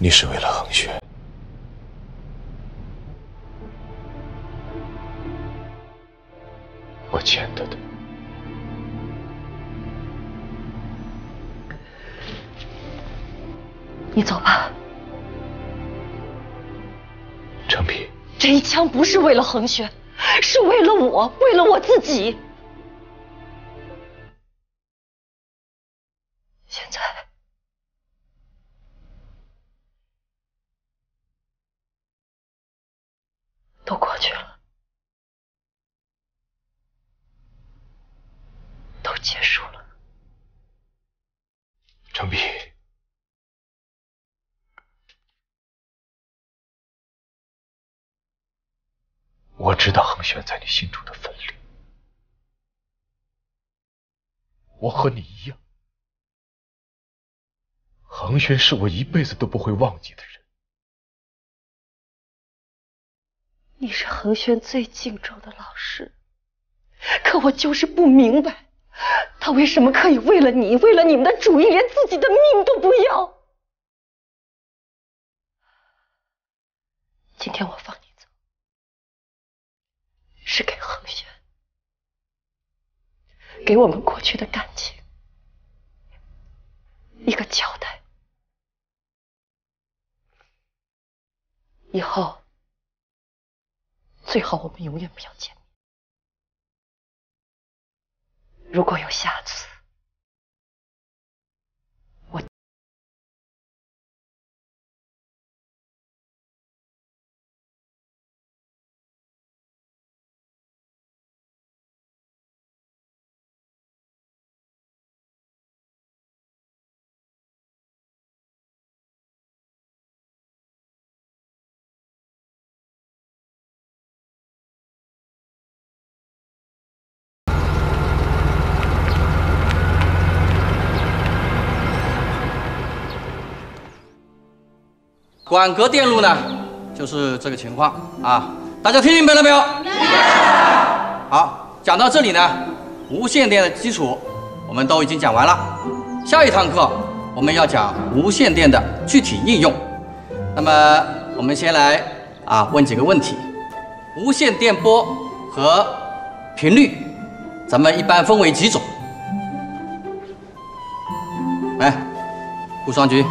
你是为了恒轩。我欠他的。 你走吧。 程璧， 这一枪不是为了恒轩，是为了我，为了我自己。现在，都过去了，都结束了。 程璧，我知道恒轩在你心中的分量，我和你一样。恒轩是我一辈子都不会忘记的人。 你是恒轩最敬重的老师，可我就是不明白，他为什么可以为了你，为了你们的主意，连自己的命都不要？今天我放你走，是给恒轩，给我们过去的感情一个交代。以后最好我们永远不要见面。如果有下次， 管格电路呢，就是这个情况啊，大家听明白了没有？好，讲到这里呢，无线电的基础我们都已经讲完了。下一堂课我们要讲无线电的具体应用。那么我们先来问几个问题。无线电波和频率，咱们一般分为几种？来，顾双菊。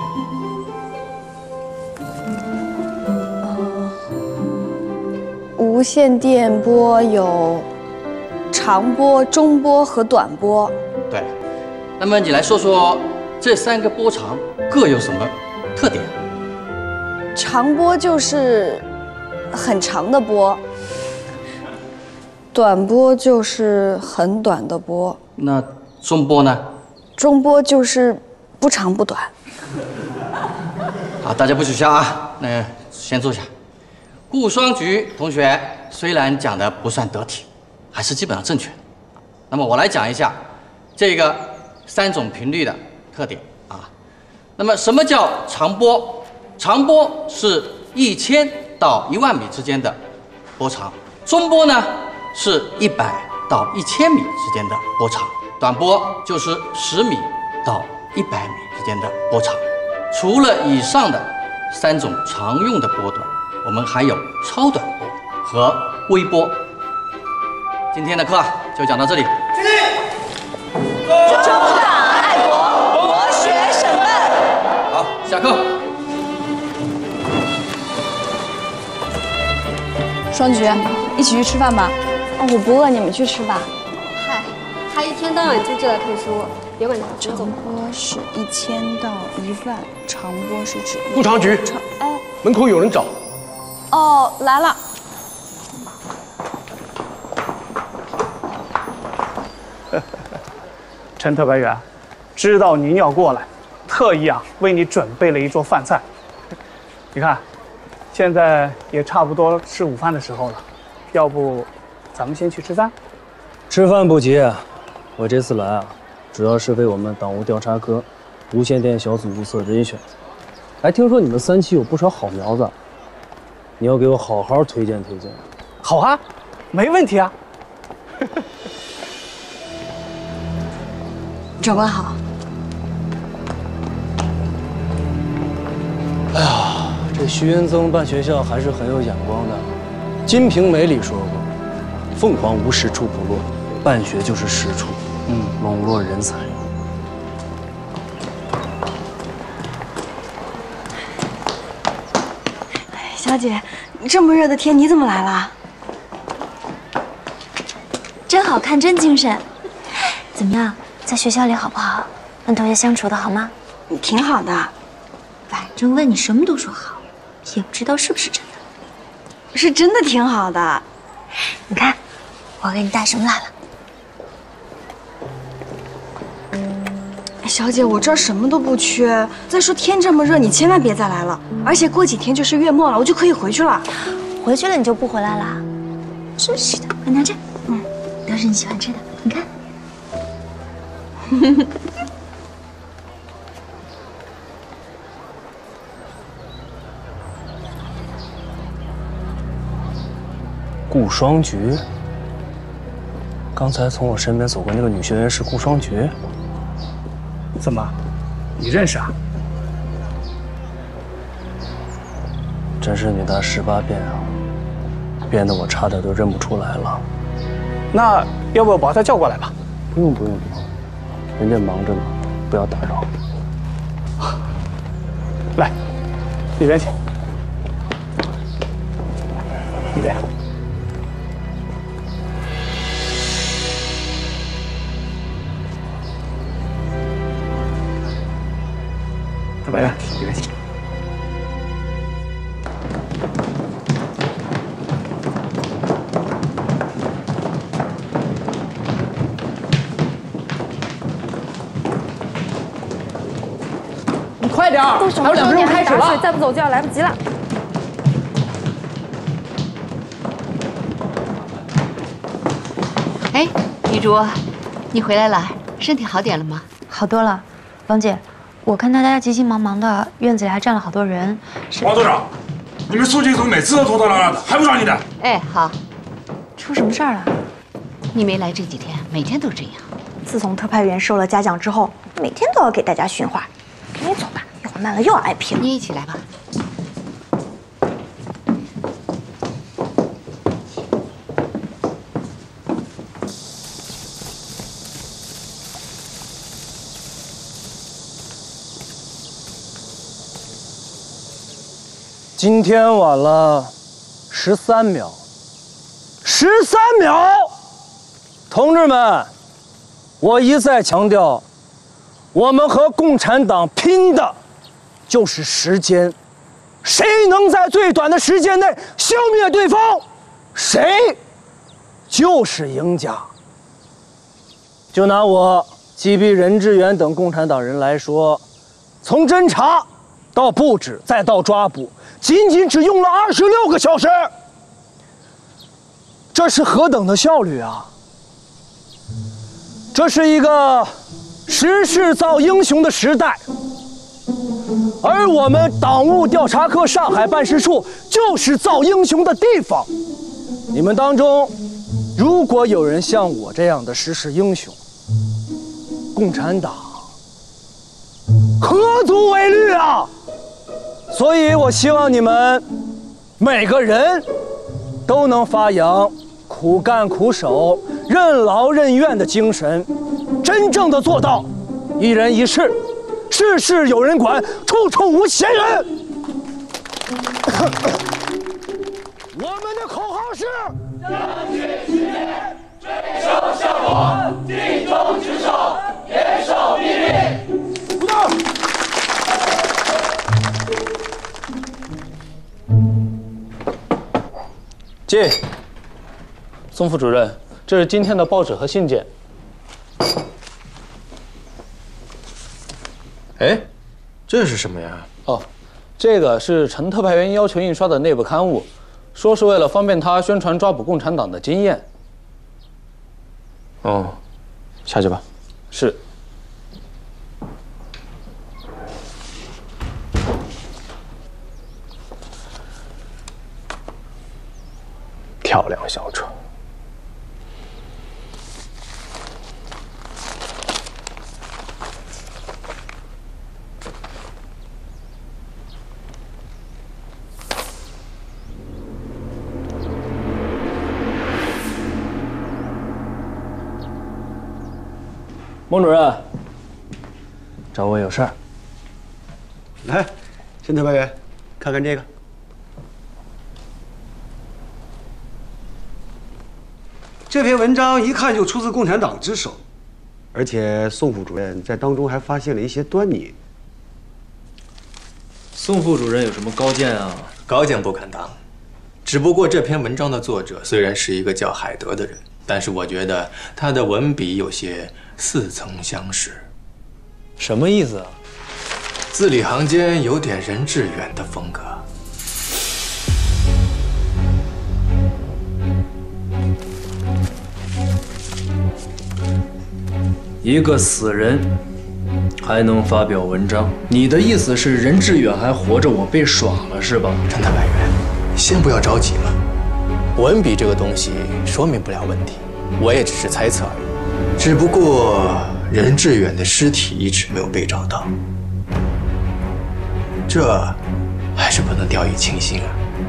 无线电波有长波、中波和短波。 对，那么你来说说这3个波长各有什么特点？ 长波就是很长的波，短波就是很短的波。 那中波呢？ 中波就是不长不短。 好，大家不许笑啊，那先坐下。顾双菊同学虽然讲的不算得体，还是基本上正确的。那么我来讲一下这个3种频率的特点啊。那么什么叫长波？长波是1000到1万米之间的波长，中波呢是100到1000米之间的波长，短波就是10米到100米之间的波长。除了以上的3种常用的波段，我们还有超短波和微波。今天的课就讲到这里。 中党爱国，博学审问。 好，下课。 双菊，一起去吃饭吧。哦，我不饿，你们去吃吧。 嗨，他一天到晚就知道看书，别管他， 长走。 波是1000到1万，长波是指顾长菊，门口有人找。 哦，来了。 陈特派员，知道您要过来，特意为你准备了一桌饭菜。你看，现在也差不多吃午饭的时候了，要不咱们先去吃饭？ 吃饭不急，我这次来主要是为我们党务调查科无线电小组物色人选。还听说你们3期有不少好苗子，你要给我好好推荐推荐。 好啊，没问题啊。 长官好。 哎呀， 这徐云增办学校还是很有眼光的。《金瓶梅》里说过：“凤凰无实处不落，办学就是实处，笼络人才。” 小姐，这么热的天你怎么来了？ 真好看，真精神。怎么样，在学校里好不好？跟同学相处的好吗？ 挺好的。 反正问你什么都说好，也不知道是不是真的。 是真的挺好的。 你看，我给你带什么来了？ 小姐，我这儿什么都不缺。再说天这么热，你千万别再来了。而且过几天就是月末了，我就可以回去了。 回去了你就不回来啦？真是的，快拿这，都是你喜欢吃的，你看。 顾双菊，刚才从我身边走过那个女学员是顾双菊。 怎么，你认识啊？ 真是女大18变啊，变得我差点都认不出来了。 那要不我把他叫过来吧？ 不用，人家忙着呢，不要打扰。 来，里边请。里边。没问题，没问题。 你快点儿，还有2分钟开始了， 再不走就要来不及了。 哎，女主，你回来了，身体好点了吗？ 好多了，王姐。我看大家急急忙忙的，院子里还站了好多人。 王组长，你们肃静组每次都拖拖拉拉的，还不抓紧点？ 哎，好。 出什么事儿了？ 你没来这几天，每天都这样。 自从特派员受了嘉奖之后，每天都要给大家训话。赶紧走吧，一会儿慢了又要挨批了。 你一起来吧。 今天晚了13秒，13秒！同志们，我一再强调，我们和共产党拼的就是时间，谁能在最短的时间内消灭对方，谁就是赢家。就拿我击毙任志远等共产党人来说，从侦查到布置再到抓捕，仅仅只用了26个小时，这是何等的效率啊！这是一个时势造英雄的时代，而我们党务调查科上海办事处就是造英雄的地方。你们当中，如果有人像我这样的时势英雄，共产党何足为虑啊！所以我希望你们每个人都能发扬苦干苦守、任劳任怨的精神，真正的做到一人一事，事事有人管，处处无闲人。我们的口号是：相信信念，追求效果，尽忠职守，严守秘令。鼓掌。 进。宋副主任，这是今天的报纸和信件。 哎，这是什么呀？ 哦，这个是陈特派员要求印刷的内部刊物，说是为了方便他宣传抓捕共产党的经验。 哦，下去吧。 是。 漂亮小车。 孟主任，找我有事儿。 来，陈特派员，看看这个。这篇文章一看就出自共产党之手，而且宋副主任在当中还发现了一些端倪。 宋副主任有什么高见啊？ 高见不敢当，只不过这篇文章的作者虽然是一个叫海德的人，但是我觉得他的文笔有些似曾相识。 什么意思啊？ 字里行间有点任志远的风格。 一个死人还能发表文章？你的意思是任志远还活着，我被耍了是吧？ 陈特派员，先不要着急嘛。文笔这个东西说明不了问题，我也只是猜测而已。只不过任志远的尸体一直没有被找到，这还是不能掉以轻心啊。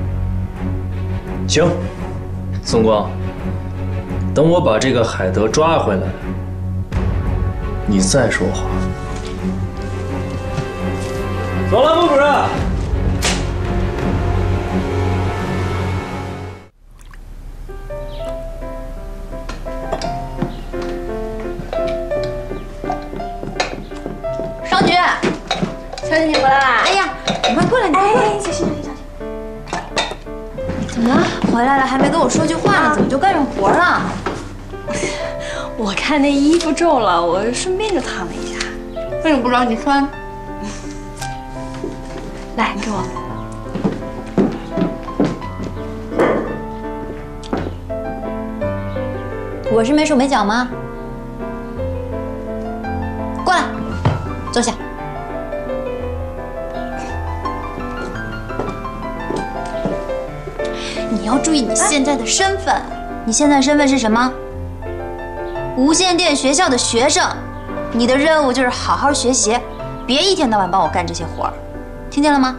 行，宋光，等我把这个海德抓回来，你再说话。走了，孟主任。 双菊， 小姐你回来啦！ 哎呀，你快过来，你快过来！小心，小心。怎么了？回来了还没跟我说句话呢，怎么就干上活了？ 我看那衣服皱了，我顺便就烫了一下。 为什么不着急穿？ 来，给我。 我是没手没脚吗？过来，坐下。你要注意你现在的身份，你现在身份是什么？无线电学校的学生。你的任务就是好好学习，别一天到晚帮我干这些活儿，听见了吗？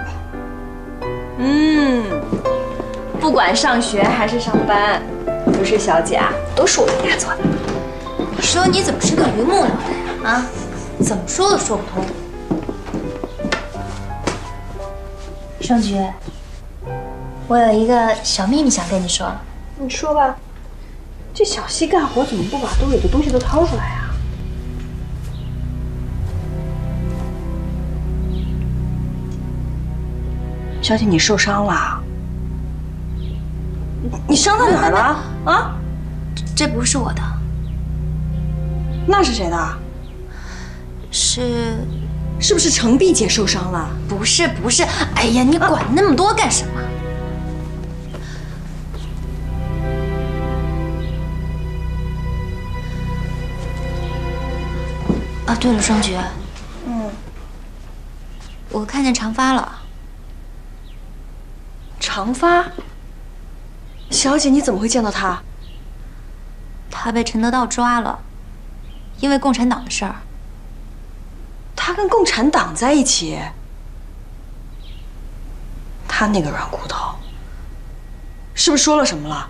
不管上学还是上班，如是小姐啊，都是我们家做的。 你说你怎么是个榆木脑袋啊？怎么说都说不通。双菊，我有一个小秘密想跟你说。 你说吧。这小西干活怎么不把兜里的东西都掏出来啊？小姐，你受伤了？你伤到哪儿了？啊？ 这不是我的。 那是谁的？是不是程璧姐受伤了？ 不是。哎呀，你管那么多干什么？啊，对了，双菊。我看见长发了。 长发？小姐，你怎么会见到他？ 他被陈德道抓了，因为共产党的事儿。 他跟共产党在一起？他那个软骨头，是不是说了什么了？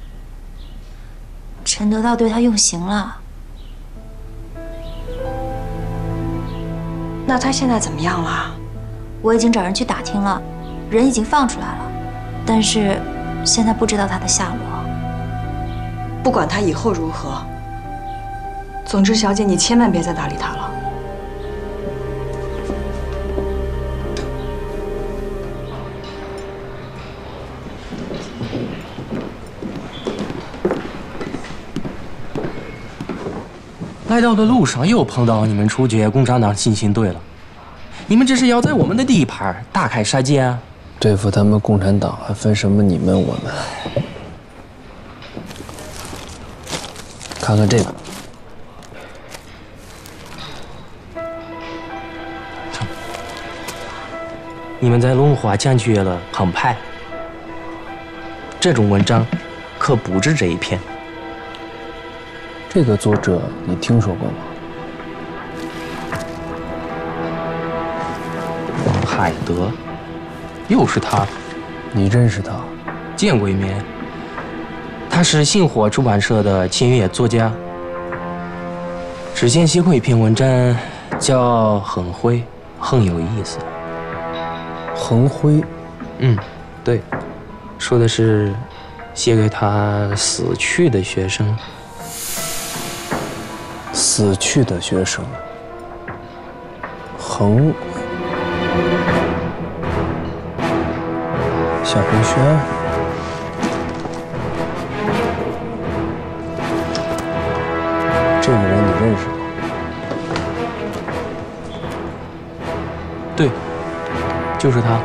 陈德道对他用刑了。 那他现在怎么样了？ 我已经找人去打听了，人已经放出来了，但是现在不知道他的下落。 不管他以后如何，总之，小姐你千万别再搭理他了。 来到的路上又碰到你们出解共产党信息队了，你们这是要在我们的地盘大开杀戒啊？ 对付他们共产党还分什么你们我们？看看这个， 你们在龙华占据了横派，这种文章可不止这一篇。 这个作者你听说过吗？ 海德，又是他。 你认识他？ 见过一面。他是星火出版社的签约作家。 之前写过一篇文章，叫《恒辉》，很有意思。 恒辉， 对，说的是写给他死去的学生。 死去的学生，恒，夏恒轩，这个人你认识吗？ 对，就是他。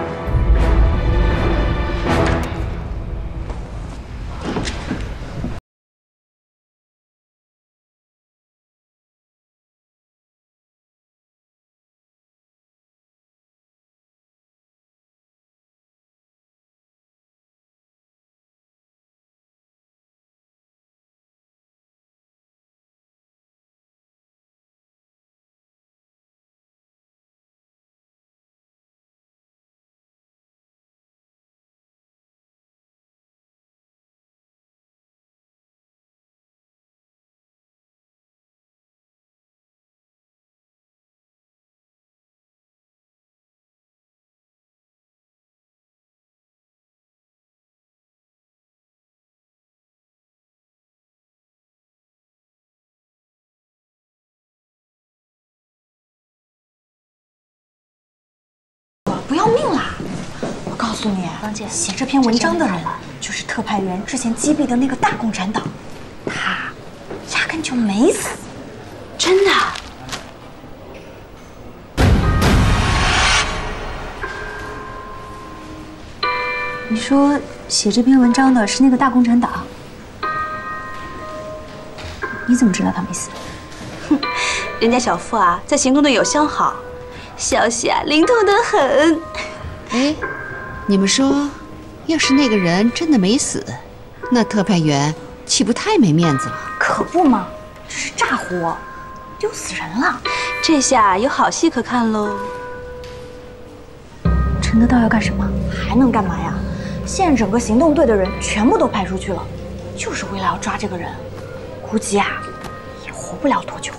不要命啦！我告诉你，芳姐，写这篇文章的人就是特派员之前击毙的那个大共产党，他压根就没死，真的。你说写这篇文章的是那个大共产党，你怎么知道他没死？哼，人家小付啊，在行动队有相好。消息啊，灵通得很。 哎，你们说，要是那个人真的没死，那特派员岂不太没面子了？ 可不嘛，这是炸活，丢死人了。这下有好戏可看喽。陈德道要干什么？还能干嘛呀？现在整个行动队的人全部都派出去了，就是为了要抓这个人。估计啊，也活不了多久。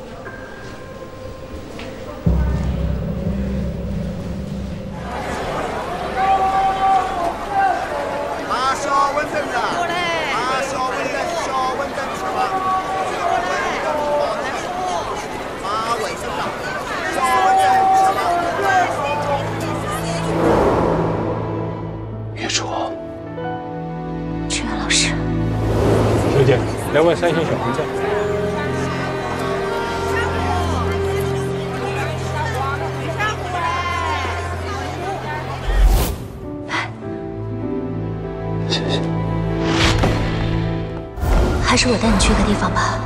月初， 志远老师， 刘姐，来碗三鲜小黄酱。 谢谢。 还是我带你去个地方吧。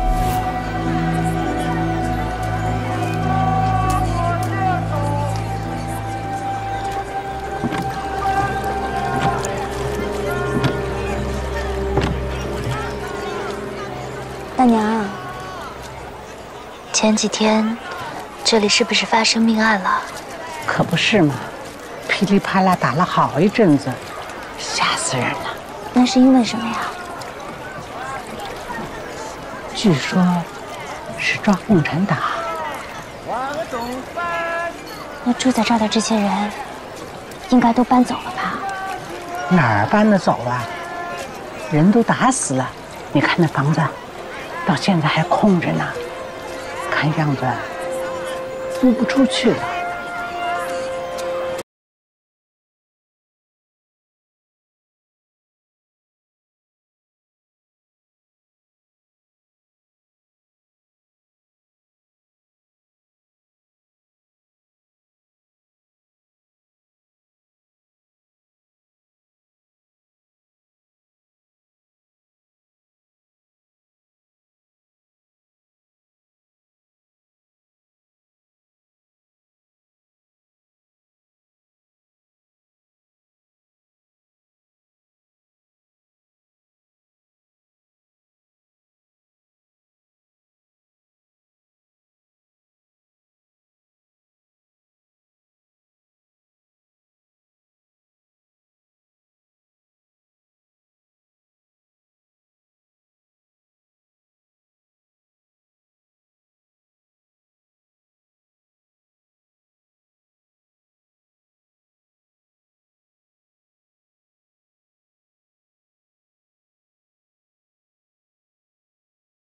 大娘， 前几天这里是不是发生命案了？ 可不是嘛，噼里啪啦打了好一阵子，吓死人了。 那是因为什么呀？ 据说是抓共产党。 那住在这儿的这些人，应该都搬走了吧？ 哪儿搬得走啊？人都打死了，你看那房子，到现在还空着呢，看样子租不出去了。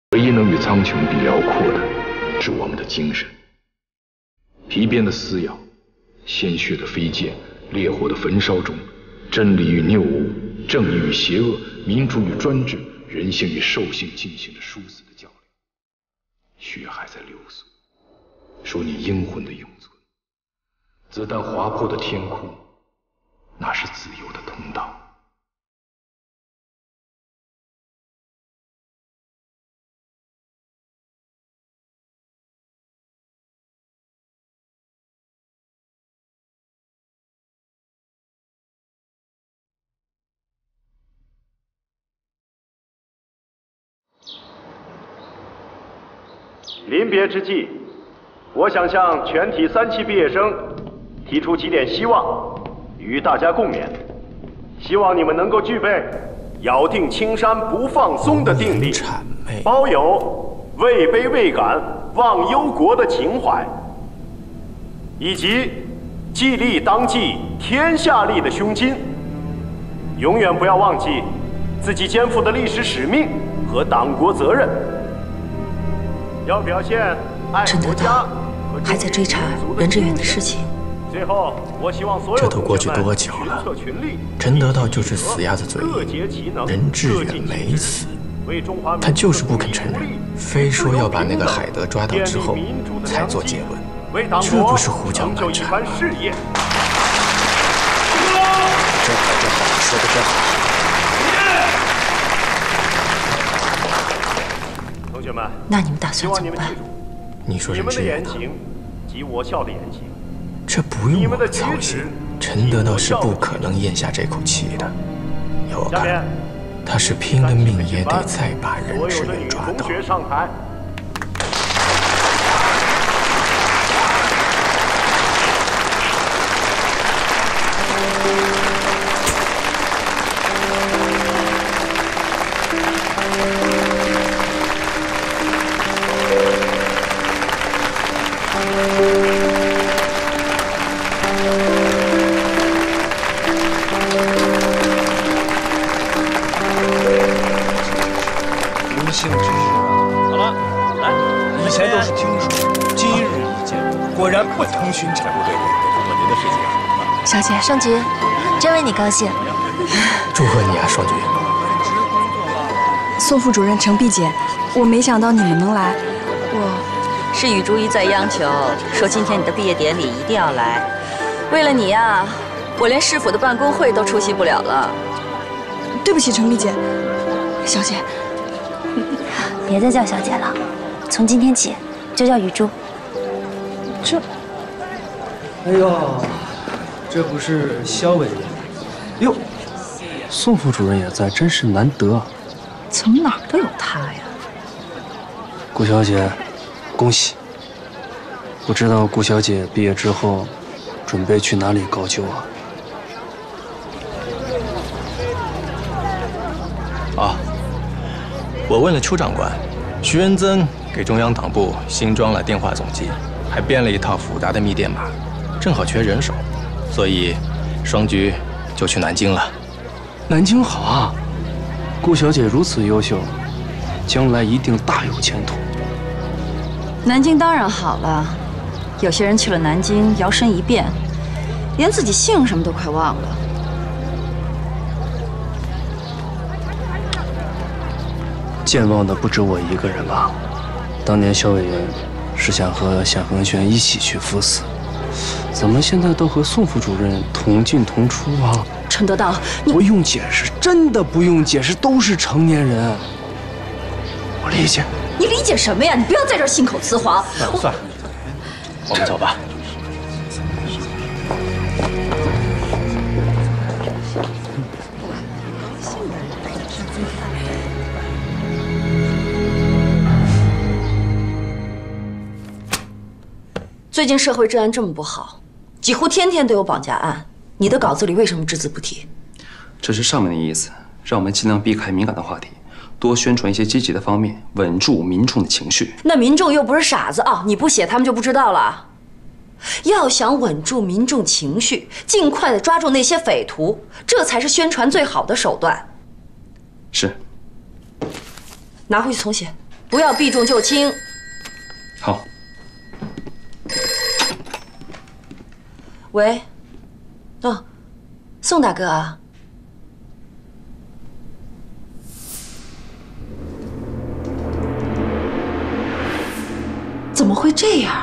唯一能与苍穹比辽阔的，是我们的精神。皮鞭的撕咬，鲜血的飞溅，烈火的焚烧中，真理与谬误，正义与邪恶，民主与专制，人性与兽性进行着殊死的较量。血还在流速，说你英魂的永存。子弹划破的天空，那是自由的通道。 临别之际，我想向全体3期毕业生提出几点希望，与大家共勉。希望你们能够具备咬定青山不放松的定力，包有位卑未敢忘忧国的情怀，以及既立当继天下立的胸襟。永远不要忘记自己肩负的历史使命和党国责任。要表现爱国家和还在追查任志远的事情。 最后，我希望所有这都过去多久了？陈得道就是死鸭子嘴硬，任志远没死，他就是不肯承认，非说要把那个海德抓到之后才做结论，这不是胡搅蛮缠吗？真好，真好，说的真好。 同学们， 那你们打算怎么办？ 你说任志远呢？ 及我校的言行， 这不用我们操心。陈得道是不可能咽下这口气的。要我看，他是拼了命也得再把任志远抓到。 小姐， 双菊，真为你高兴。 祝贺你啊，双菊。 宋副主任、程碧姐，我没想到你们能来。 是雨珠一再央求，说今天你的毕业典礼一定要来。为了你呀，我连市府的办公会都出席不了了。 对不起，程碧姐。小姐， 别再叫小姐了，从今天起就叫雨珠。 哎呦，这不是肖委员？哟，宋副主任也在，真是难得。 怎么哪儿都有他呀？ 顾小姐，恭喜！不知道顾小姐毕业之后，准备去哪里高就啊？ 啊，我问了邱长官，徐元增给中央党部新装了电话总机，还编了一套复杂的密电码，正好缺人手，所以双菊就去南京了。 南京好啊，顾小姐如此优秀，将来一定大有前途。 南京当然好了，有些人去了南京，摇身一变，连自己姓什么都快忘了。 健忘的不止我一个人吧？当年肖委员是想和夏恒轩一起去赴死，怎么现在都和宋副主任同进同出啊？ 陈得道，你不用解释，真的不用解释，都是成年人，我理解。 你理解什么呀？你不要在这儿信口雌黄。 算了，我们走吧。 最近社会治安这么不好，几乎天天都有绑架案，你的稿子里为什么只字不提？ 这是上面的意思，让我们尽量避开敏感的话题，多宣传一些积极的方面，稳住民众的情绪。 那民众又不是傻子啊，你不写他们就不知道了。要想稳住民众情绪，尽快的抓住那些匪徒，这才是宣传最好的手段。 是。 拿回去重写。 不要避重就轻。 好。 喂，哦，宋大哥啊。怎么会这样？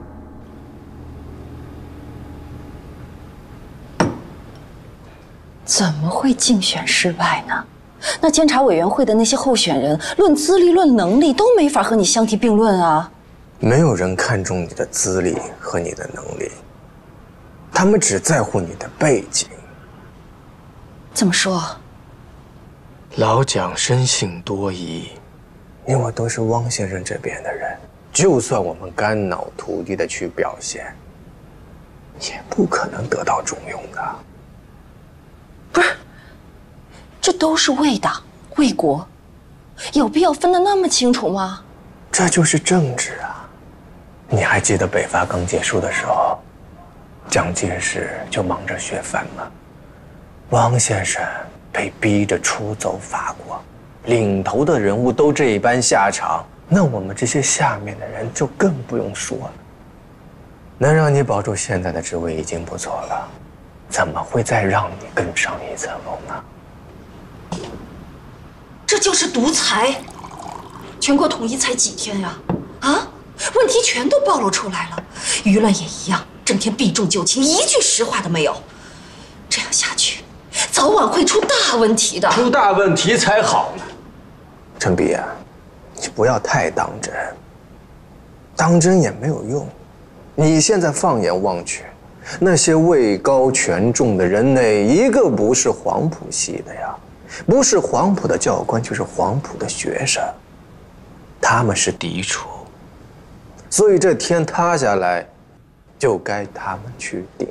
怎么会竞选失败呢？那监察委员会的那些候选人，论资历、论能力都没法和你相提并论啊。 没有人看重你的资历和你的能力，他们只在乎你的背景。 怎么说？ 老蒋生性多疑，因为都是汪先生这边的人，就算我们肝脑涂地的去表现，也不可能得到重用的。 不是，这都是为党为国，有必要分得那么清楚吗？ 这就是政治啊！你还记得北伐刚结束的时候，蒋介石就忙着削藩吗？汪先生被逼着出走法国，领头的人物都这般下场，那我们这些下面的人就更不用说了。能让你保住现在的职位已经不错了，怎么会再让你更上一层楼呢？ 这就是独裁！全国统一才几天呀？啊，问题全都暴露出来了，舆论也一样，整天避重就轻，一句实话都没有。这样下去，早晚会出大问题的。 出大问题才好呢。陈碧啊，你不要太当真，当真也没有用。你现在放眼望去，那些位高权重的人哪一个不是黄埔系的呀？不是黄埔的教官，就是黄埔的学生，他们是嫡出，所以这天塌下来，就该他们去顶。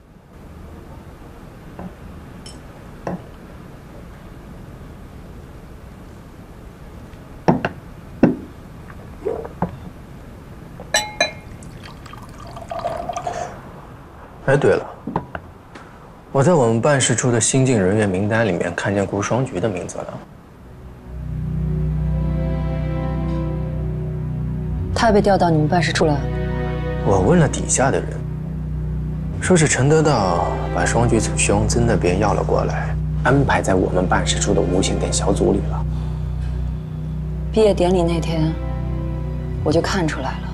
哎，对了，我在我们办事处的新进人员名单里面看见顾双菊的名字了。 他被调到你们办事处了？ 我问了底下的人，说是陈得道把双菊从徐永增那边要了过来，安排在我们办事处的无线电小组里了。 毕业典礼那天，我就看出来了，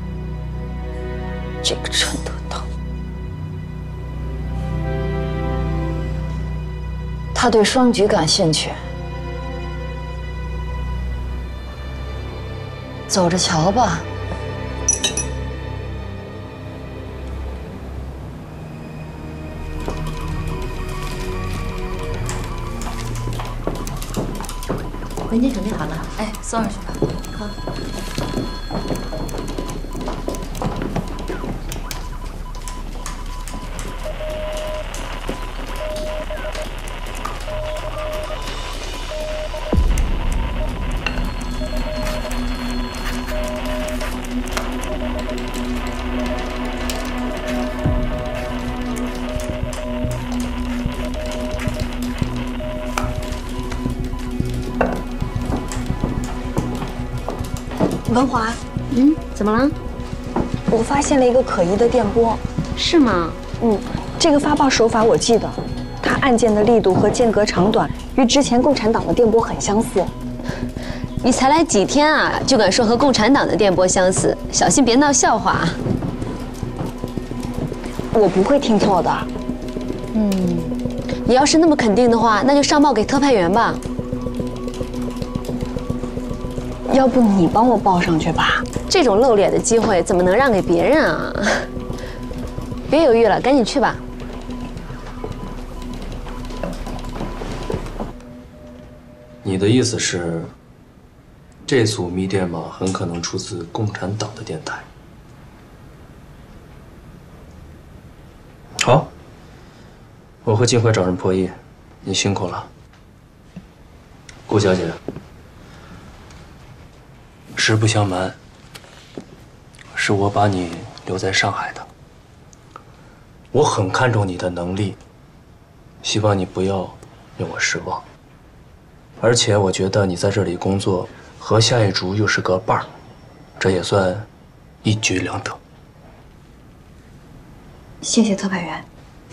这个陈得道，他对双菊感兴趣，走着瞧吧。 文件准备好了，哎，送上去吧。好。 文华， 怎么了？ 我发现了一个可疑的电波。 是吗？ 这个发报手法我记得，它按键的力度和间隔长短与之前共产党的电波很相似。 你才来几天啊，就敢说和共产党的电波相似？小心别闹笑话啊！ 我不会听错的。 你要是那么肯定的话，那就上报给特派员吧。 要不你帮我报上去吧？ 这种露脸的机会怎么能让给别人啊？别犹豫了，赶紧去吧。 你的意思是，这组密电码很可能出自共产党的电台？好，我会尽快找人破译，你辛苦了，顾小姐。实不相瞒，是我把你留在上海的。我很看重你的能力，希望你不要令我失望。而且我觉得你在这里工作和夏一竹又是个伴儿，这也算一举两得。 谢谢特派员。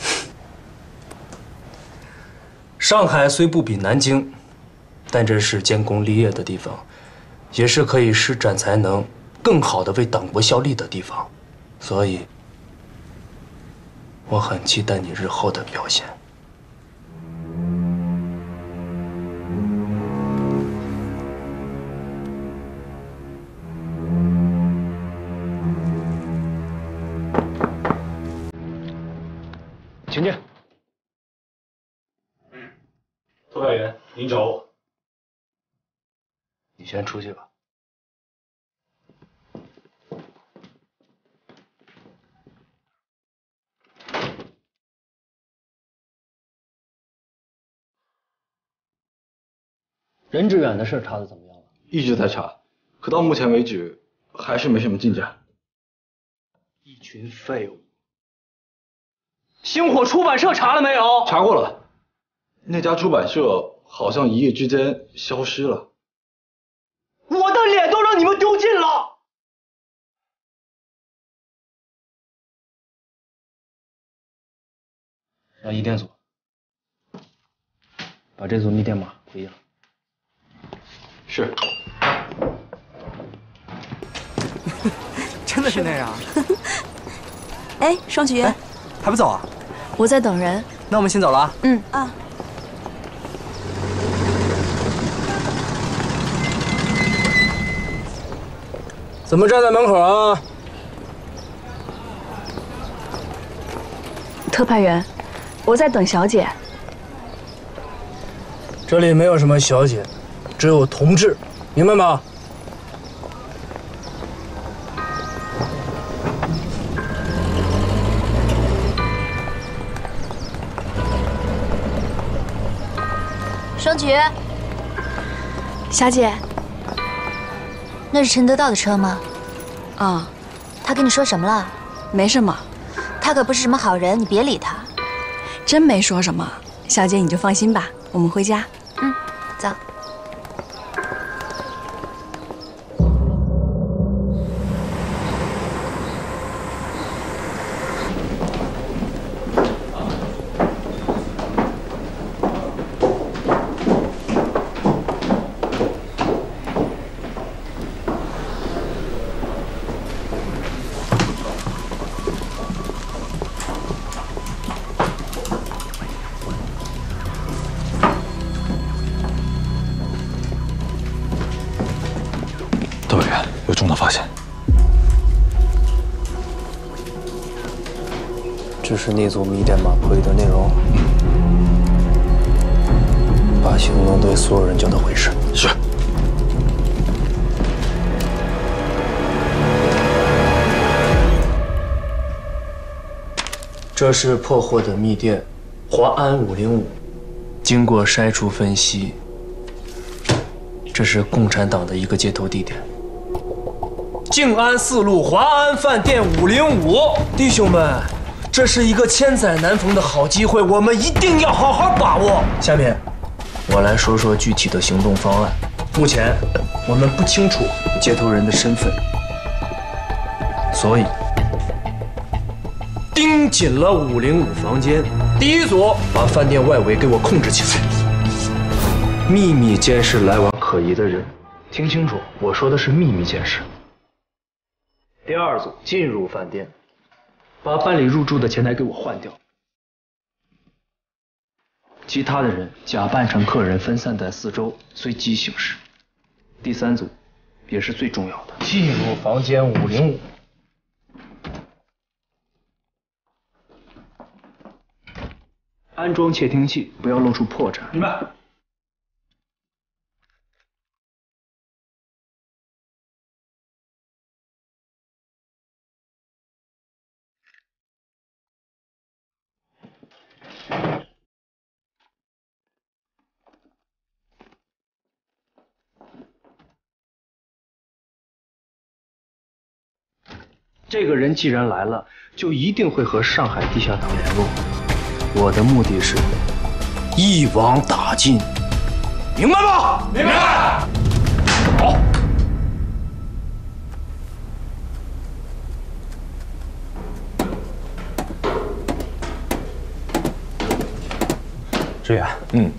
上海虽不比南京，但这是建功立业的地方，也是可以施展才能、更好的为党国效力的地方，所以，我很期待你日后的表现。 请进。特派员，您找我。 你先出去吧。任志远的事查的怎么样了？ 一直在查，可到目前为止还是没什么进展。 一群废物。星火出版社查了没有？ 查过了，那家出版社好像一夜之间消失了。 我的脸都让你们丢尽了！让一电组把这组密电码回应。 是。 真的是那样？ 哎，双曲约， 还不走啊？ 我在等人。 那我们先走了啊。 嗯啊。 怎么站在门口啊？ 特派员，我在等小姐。 这里没有什么小姐，只有同志，明白吗？ 双菊， 小姐， 那是陈得道的车吗？ 啊， 他跟你说什么了？ 没什么， 他可不是什么好人，你别理他。 真没说什么，小姐你就放心吧，我们回家。 嗯，走。 特派员有重大发现， 这是那组密电码破译的内容。把行动队所有人叫到会议室。 是。 这是破获的密电，华安505。经过筛除分析，这是共产党的一个接头地点。静安4路华安饭店505，弟兄们，这是一个千载难逢的好机会，我们一定要好好把握。下面，我来说说具体的行动方案。目前，我们不清楚接头人的身份，所以盯紧了505房间。第一组，把饭店外围给我控制起来，秘密监视来往可疑的人。听清楚，我说的是秘密监视。第二组进入饭店，把办理入住的前台给我换掉。其他的人假扮成客人分散在四周，随机行事。第三组也是最重要的，进入房间505。安装窃听器，不要露出破绽。明白。这个人既然来了，就一定会和上海地下党联络。我的目的是一网打尽，明白吗？明白。好。 志远，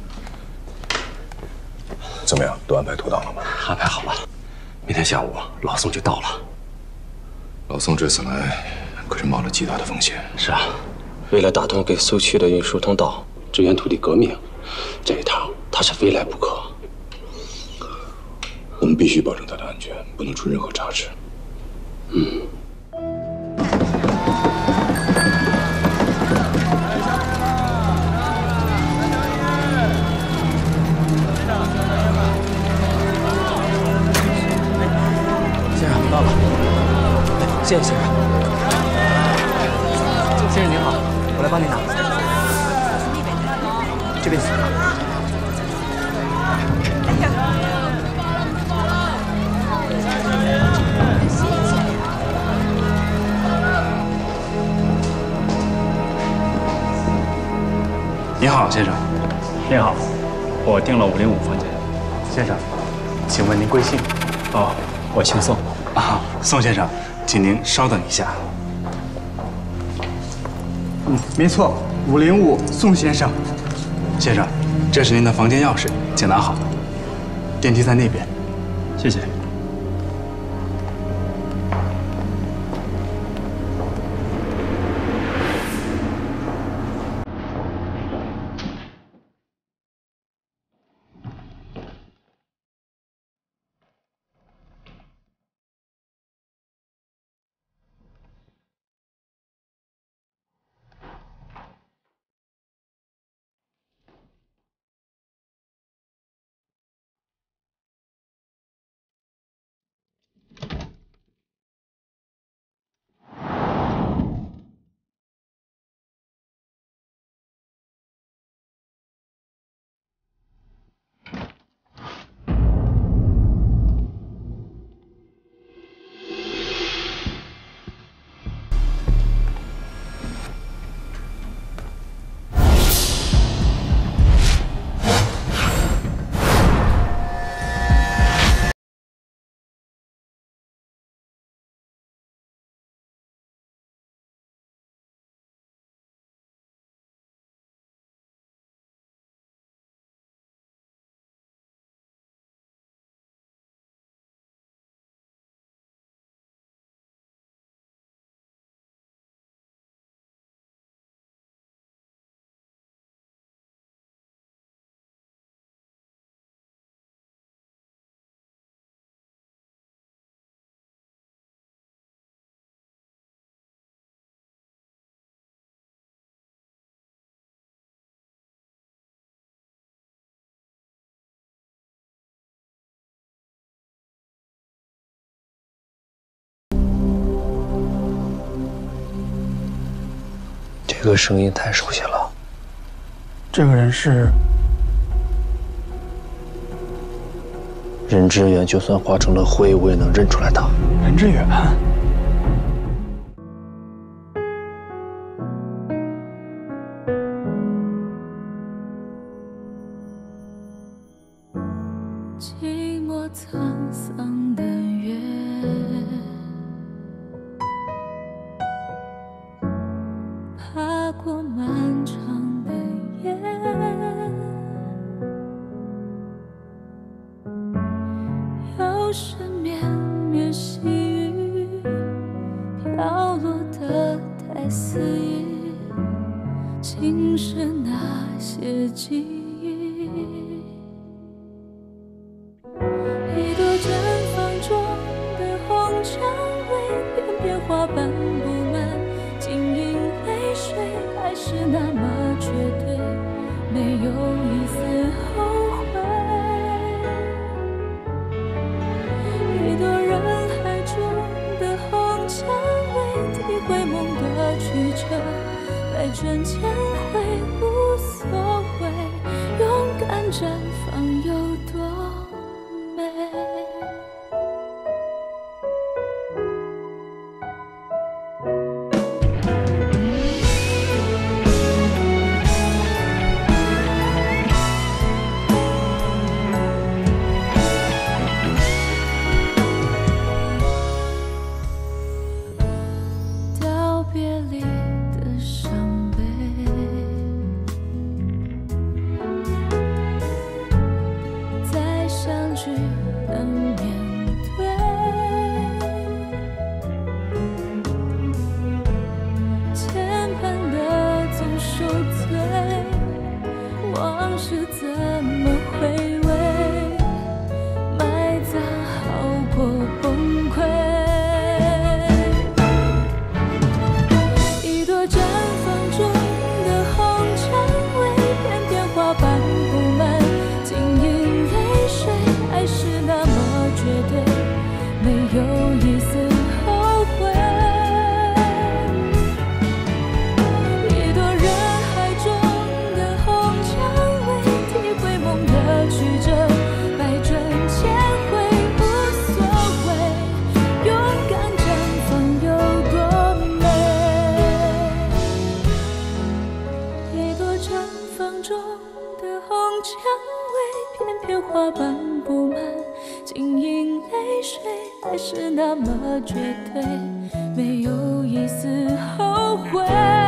怎么样？都安排妥当了吗？ 安排好了，明天下午老宋就到了。 老宋这次来可是冒了极大的风险。 是啊，为了打通给苏区的运输通道，支援土地革命，这一趟他是非来不可。 我们必须保证他的安全，不能出任何差池。 先生到了，谢谢先生。先生您好，我来帮您拿。这边请。 您好，先生。您好，我订了505房间。先生，请问您贵姓？哦，我姓宋。啊，宋先生，请您稍等一下。没错，505宋先生。先生，这是您的房间钥匙，请拿好。电梯在那边。谢谢。 这个声音太熟悉了。 这个人是任志远，就算化成了灰，我也能认出来他。 任志远。 寂寞沧桑的月，爬过漫长的夜，又是绵绵细雨飘落的太肆意，侵蚀那些记忆。一朵绽放中的红蔷薇，片片花瓣布满，晶莹泪水还是那么绝对，没有一丝后悔。一朵人海中的红蔷薇，体会梦的曲折，百转千回无所谓，勇敢绽放有多美。道别离的伤悲， 怎么回味？埋葬好过崩溃。一朵绽放中的红蔷薇，片片花瓣布满晶莹泪水。爱是那么绝对，没有一丝后悔。一朵人海中的红蔷薇，体会梦的曲折，百转千回无所谓，勇敢绽放有多美。一朵绽放中的红蔷薇，片片花瓣布满晶莹泪水。爱是那么绝对，没有一丝后悔。